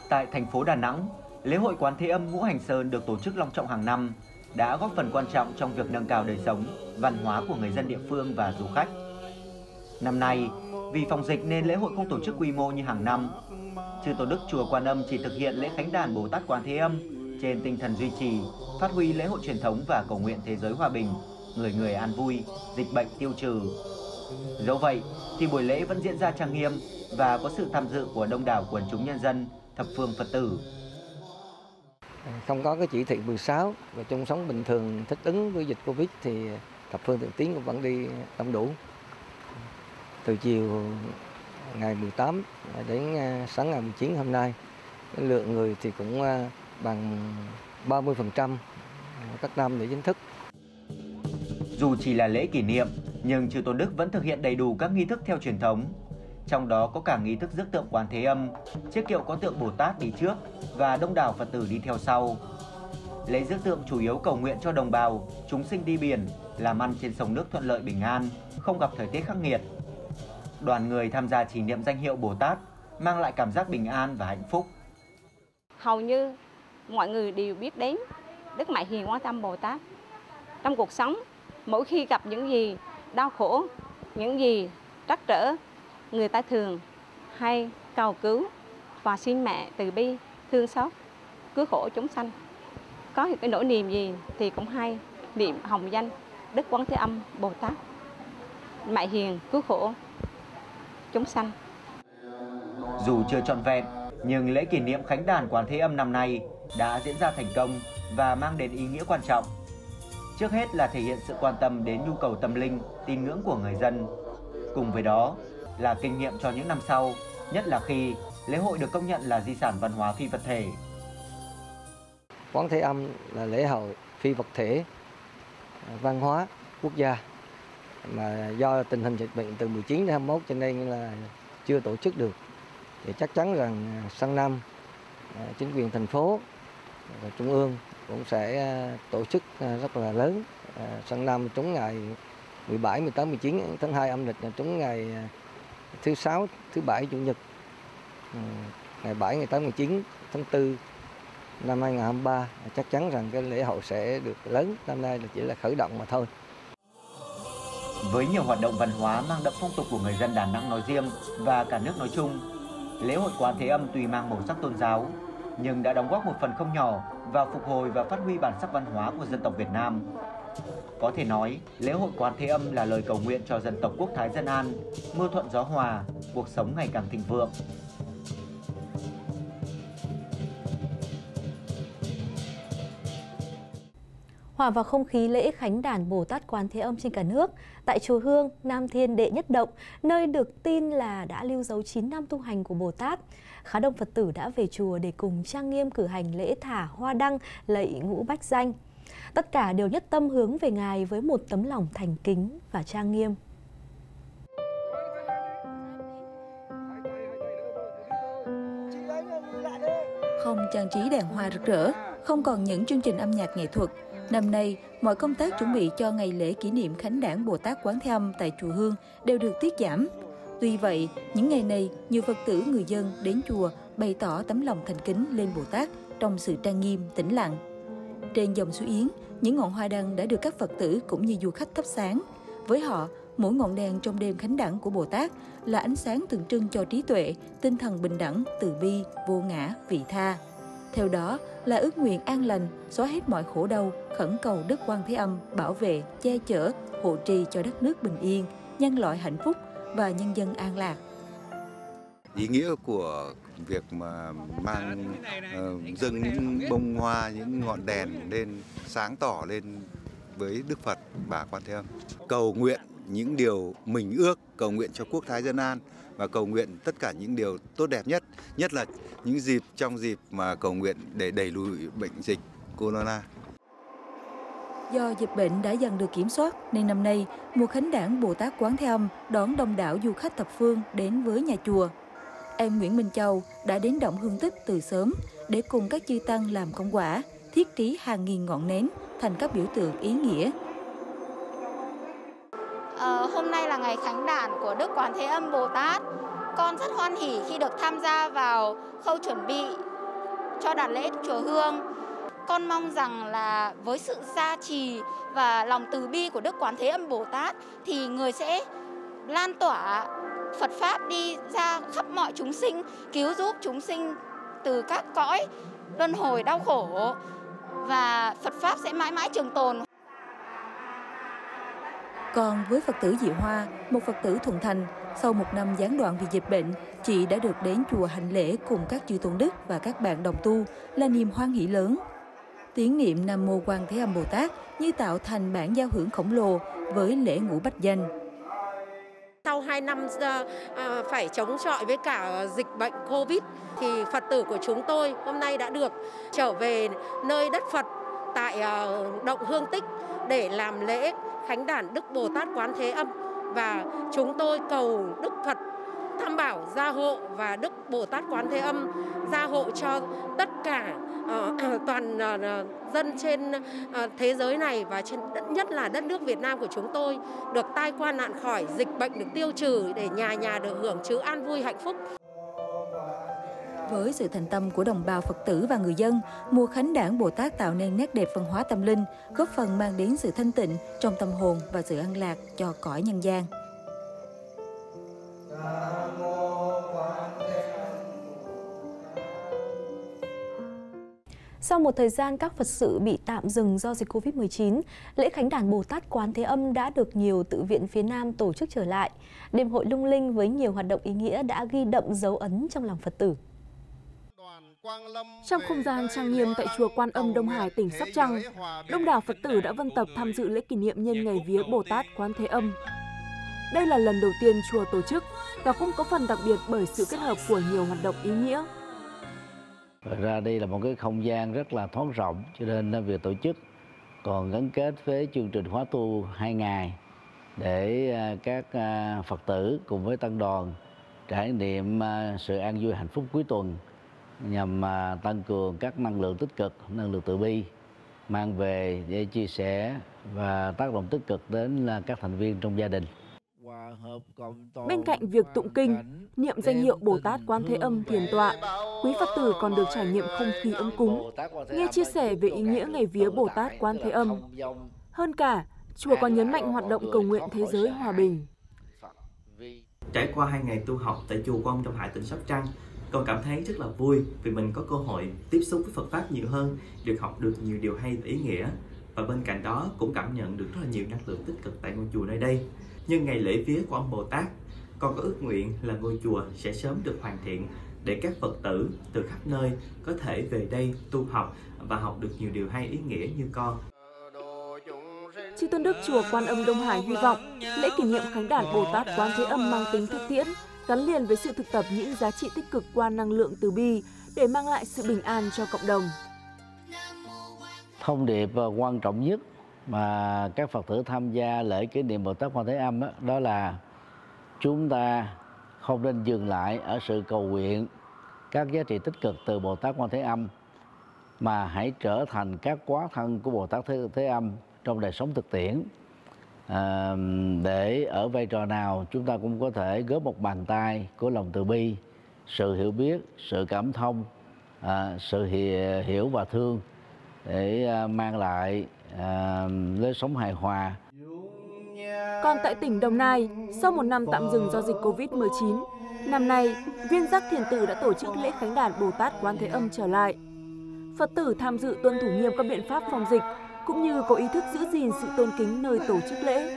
Tại thành phố Đà Nẵng, lễ hội Quán Thế Âm Ngũ Hành Sơn được tổ chức long trọng hàng năm đã góp phần quan trọng trong việc nâng cao đời sống, văn hóa của người dân địa phương và du khách. Năm nay, vì phòng dịch nên lễ hội không tổ chức quy mô như hàng năm. Chư Tổ Đức Chùa Quan Âm chỉ thực hiện lễ khánh đàn Bồ Tát Quán Thế Âm trên tinh thần duy trì, phát huy lễ hội truyền thống và cầu nguyện thế giới hòa bình, người người an vui, dịch bệnh tiêu trừ. Dẫu vậy, thì buổi lễ vẫn diễn ra trang nghiêm và có sự tham dự của đông đảo quần chúng nhân dân, thập phương Phật tử. Không có cái chỉ thị 16 và chung sống bình thường thích ứng với dịch Covid thì thập phương Thượng Tiến cũng vẫn đi đông đủ. Từ chiều ngày 18 đến sáng ngày 19 hôm nay, lượng người thì cũng bằng 30% các năm để chính thức. Dù chỉ là lễ kỷ niệm, nhưng chư Tôn Đức vẫn thực hiện đầy đủ các nghi thức theo truyền thống. Trong đó có cả nghi thức rước tượng Quán Thế Âm, chiếc kiệu có tượng Bồ Tát đi trước và đông đảo Phật tử đi theo sau. Lễ rước tượng chủ yếu cầu nguyện cho đồng bào, chúng sinh đi biển, làm ăn trên sông nước thuận lợi bình an, không gặp thời tiết khắc nghiệt. Đoàn người tham gia trì niệm danh hiệu Bồ Tát mang lại cảm giác bình an và hạnh phúc. Hầu như mọi người đều biết đến Đức Mẹ Hiền Quan Thế Âm Bồ Tát. Trong cuộc sống, mỗi khi gặp những gì đau khổ, những gì trắc trở, người ta thường hay cầu cứu và xin mẹ từ bi, thương xót, cứu khổ chúng sanh. Có những cái nỗi niềm gì thì cũng hay niệm hồng danh Đức Quán Thế Âm Bồ Tát, Mẹ Hiền cứu khổ chúng sanh. Dù chưa trọn vẹn, nhưng lễ kỷ niệm khánh đàn Quán Thế Âm năm nay đã diễn ra thành công và mang đến ý nghĩa quan trọng. Trước hết là thể hiện sự quan tâm đến nhu cầu tâm linh, tín ngưỡng của người dân. Cùng với đó là kinh nghiệm cho những năm sau, nhất là khi lễ hội được công nhận là di sản văn hóa phi vật thể. Quán Thế Âm là lễ hội phi vật thể văn hóa quốc gia, mà do tình hình dịch bệnh từ 19 đến 21 cho nên là chưa tổ chức được. Thì chắc chắn rằng sang năm chính quyền thành phố và trung ương cũng sẽ tổ chức rất là lớn. Sang năm trúng ngày 17, 18, 19 tháng 2 âm lịch, trúng ngày thứ Sáu, thứ Bảy, Chủ nhật, ngày 7, ngày 8, ngày 9 tháng 4 năm 2023. Chắc chắn rằng cái lễ hội sẽ được lớn. Năm nay là chỉ là khởi động mà thôi. Với nhiều hoạt động văn hóa mang đậm phong tục của người dân Đà Nẵng nói riêng và cả nước nói chung, lễ hội Quán Thế Âm tuy mang màu sắc tôn giáo, nhưng đã đóng góp một phần không nhỏ vào phục hồi và phát huy bản sắc văn hóa của dân tộc Việt Nam. Có thể nói, lễ hội Quán Thế Âm là lời cầu nguyện cho dân tộc quốc thái dân an, mưa thuận gió hòa, cuộc sống ngày càng thịnh vượng. Hòa vào không khí lễ khánh đàn Bồ Tát Quán Thế Âm trên cả nước, tại chùa Hương, Nam Thiên Đệ Nhất Động, nơi được tin là đã lưu dấu 9 năm tu hành của Bồ Tát, khá đông Phật tử đã về chùa để cùng trang nghiêm cử hành lễ thả hoa đăng lạy ngũ bách danh. Tất cả đều nhất tâm hướng về Ngài với một tấm lòng thành kính và trang nghiêm. Không trang trí đèn hoa rực rỡ, không còn những chương trình âm nhạc nghệ thuật. Năm nay, mọi công tác chuẩn bị cho ngày lễ kỷ niệm khánh đản Bồ Tát Quán Thế Âm tại chùa Hương đều được tiết giảm. Tuy vậy, những ngày này, nhiều Phật tử người dân đến chùa bày tỏ tấm lòng thành kính lên Bồ Tát trong sự trang nghiêm, tĩnh lặng. Trên dòng suối Yến, những ngọn hoa đăng đã được các Phật tử cũng như du khách thắp sáng. Với họ, mỗi ngọn đèn trong đêm khánh đản của Bồ Tát là ánh sáng tượng trưng cho trí tuệ, tinh thần bình đẳng, từ bi, vô ngã, vị tha. Theo đó là ước nguyện an lành, xóa hết mọi khổ đau, khẩn cầu Đức Quan Thế Âm bảo vệ, che chở, hộ trì cho đất nước bình yên, nhân loại hạnh phúc và nhân dân an lạc. Ý nghĩa của việc mà mang dâng những bông hoa, những ngọn đèn lên sáng tỏ lên với Đức Phật bà Quan Thế Âm, cầu nguyện những điều mình ước, cầu nguyện cho quốc thái dân an và cầu nguyện tất cả những điều tốt đẹp nhất là những trong dịp mà cầu nguyện để đẩy lùi bệnh dịch corona. Do dịch bệnh đã dần được kiểm soát nên năm nay, mùa khánh đản Bồ Tát Quán Thế Âm đón đông đảo du khách thập phương đến với nhà chùa. Em Nguyễn Minh Châu đã đến động hương tích từ sớm để cùng các chư tăng làm công quả, thiết trí hàng nghìn ngọn nến thành các biểu tượng ý nghĩa. Hôm nay là ngày khánh đản của Đức Quán Thế Âm Bồ Tát. Con rất hoan hỉ khi được tham gia vào khâu chuẩn bị cho đàn lễ chùa Hương. Con mong rằng là với sự gia trì và lòng từ bi của Đức Quán Thế Âm Bồ Tát thì người sẽ lan tỏa Phật Pháp đi ra khắp mọi chúng sinh, cứu giúp chúng sinh từ các cõi luân hồi đau khổ, và Phật Pháp sẽ mãi mãi trường tồn. Còn với Phật tử Diệu Hoa, một Phật tử thuần thành, sau một năm gián đoạn vì dịch bệnh, chị đã được đến chùa hành lễ cùng các chư tôn đức và các bạn đồng tu là niềm hoan hỷ lớn. Tiếng niệm Nam Mô Quan Thế Âm Bồ Tát như tạo thành bản giao hưởng khổng lồ với lễ ngũ bách danh. Sau 2 năm phải chống chọi với cả dịch bệnh Covid thì Phật tử của chúng tôi hôm nay đã được trở về nơi đất Phật tại động Hương Tích để làm lễ khánh đản Đức Bồ Tát Quán Thế Âm, và chúng tôi cầu Đức Phật Tam Bảo gia hộ và Đức Bồ Tát Quán Thế Âm gia hộ cho tất cả toàn dân trên thế giới này, và nhất là đất nước Việt Nam của chúng tôi được tai qua nạn khỏi, dịch bệnh được tiêu trừ, để nhà nhà được hưởng chữ an vui hạnh phúc. Với sự thành tâm của đồng bào Phật tử và người dân, mùa khánh đản Bồ Tát tạo nên nét đẹp văn hóa tâm linh, góp phần mang đến sự thanh tịnh trong tâm hồn và sự an lạc cho cõi nhân gian. Sau một thời gian các Phật sự bị tạm dừng do dịch Covid-19, lễ khánh đản Bồ Tát Quán Thế Âm đã được nhiều tự viện phía Nam tổ chức trở lại. Đêm hội lung linh với nhiều hoạt động ý nghĩa đã ghi đậm dấu ấn trong lòng Phật tử. Trong không gian trang nghiêm tại chùa Quan Âm Đông Hải, tỉnh Sóc Trăng, đông đảo Phật tử đã vân tập tham dự lễ kỷ niệm nhân ngày vía Bồ Tát Quán Thế Âm. Đây là lần đầu tiên chùa tổ chức và cũng có phần đặc biệt bởi sự kết hợp của nhiều hoạt động ý nghĩa. Ra đây là một cái không gian rất là thoáng rộng, cho nên việc tổ chức còn gắn kết với chương trình khóa tu 2 ngày để các Phật tử cùng với tăng đoàn trải nghiệm sự an vui hạnh phúc cuối tuần, nhằm tăng cường các năng lượng tích cực, năng lượng từ bi mang về để chia sẻ và tác động tích cực đến các thành viên trong gia đình. Bên cạnh việc tụng kinh, niệm danh hiệu Bồ Tát Quán Thế Âm thiền tọa, quý Phật tử còn được trải nghiệm không khí ấm cúng, nghe chia sẻ về ý nghĩa ngày vía Bồ Tát Quán Thế Âm. Hơn cả, chùa còn nhấn mạnh hoạt động cầu nguyện thế giới hòa bình. Trải qua 2 ngày tu học tại chùa Quan Âm Đông Hải, tỉnh Sóc Trăng, con cảm thấy rất là vui vì mình có cơ hội tiếp xúc với Phật Pháp nhiều hơn, được học được nhiều điều hay và ý nghĩa. Và bên cạnh đó cũng cảm nhận được rất là nhiều năng lượng tích cực tại ngôi chùa nơi đây. Nhân ngày lễ vía của ông Bồ Tát, con có ước nguyện là ngôi chùa sẽ sớm được hoàn thiện để các Phật tử từ khắp nơi có thể về đây tu học và học được nhiều điều hay ý nghĩa như con. Chư tôn đức chùa Quan Âm Đông Hải hy vọng lễ kỷ niệm khánh đản Bồ Tát Quán Thế Âm mang tính thực tiễn, gắn liền với sự thực tập những giá trị tích cực qua năng lượng từ bi để mang lại sự bình an cho cộng đồng. Thông điệp quan trọng nhất mà các Phật tử tham gia lễ kỷ niệm Bồ Tát Quán Thế Âm đó là chúng ta không nên dừng lại ở sự cầu nguyện các giá trị tích cực từ Bồ Tát Quán Thế Âm, mà hãy trở thành các hóa thân của Bồ Tát Thế Âm trong đời sống thực tiễn. Để ở vai trò nào chúng ta cũng có thể góp một bàn tay của lòng từ bi, sự hiểu biết, sự cảm thông, sự hiểu và thương để mang lại lối sống hài hòa. Còn tại tỉnh Đồng Nai, sau một năm tạm dừng do dịch Covid-19, năm nay, Viên Giác Thiền Tử đã tổ chức lễ khánh đản Bồ Tát Quán Thế Âm trở lại. Phật tử tham dự tuân thủ nghiêm các biện pháp phòng dịch, cũng như có ý thức giữ gìn sự tôn kính nơi tổ chức lễ.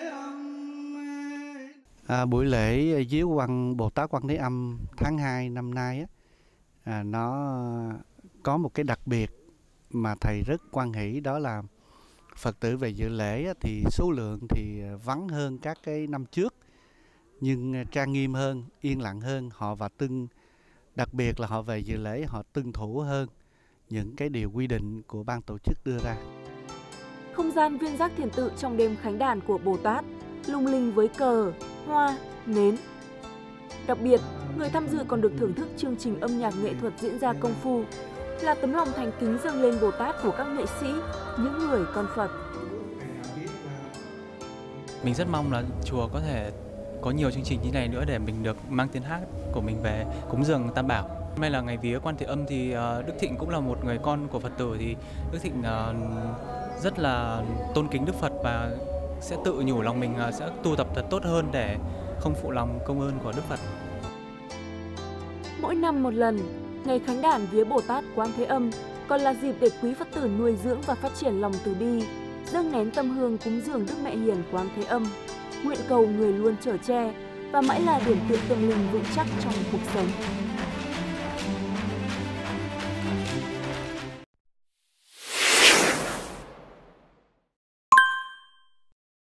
Buổi lễ viếng quang Bồ Tát Quán Thế Âm tháng 2 năm nay nó có một cái đặc biệt mà thầy rất hoan hỷ, đó là Phật tử về dự lễ thì số lượng thì vắng hơn các cái năm trước, nhưng trang nghiêm hơn, yên lặng hơn. Họ đặc biệt là họ về dự lễ họ tuân thủ hơn những cái điều quy định của ban tổ chức đưa ra. Không gian Viên Giác Thiền Tự trong đêm khánh đản của Bồ Tát lung linh với cờ, hoa, nến. Đặc biệt, người tham dự còn được thưởng thức chương trình âm nhạc nghệ thuật diễn ra công phu, là tấm lòng thành kính dâng lên Bồ Tát của các nghệ sĩ, những người con Phật. Mình rất mong là chùa có thể có nhiều chương trình như này nữa để mình được mang tiếng hát của mình về cúng dường Tam Bảo. Hôm nay là ngày vía Quan Thế Âm thì Đức Thịnh cũng là một người con của Phật tử, thì Đức Thịnh rất là tôn kính Đức Phật và sẽ tự nhủ lòng mình sẽ tu tập thật tốt hơn để không phụ lòng công ơn của Đức Phật. Mỗi năm một lần, ngày khánh đản vía Bồ Tát Quán Thế Âm còn là dịp để quý Phật tử nuôi dưỡng và phát triển lòng từ bi, dâng nén tâm hương cúng dường Đức Mẹ Hiền Quán Thế Âm, nguyện cầu người luôn chở che và mãi là điểm tựa tâm linh vững chắc trong cuộc sống.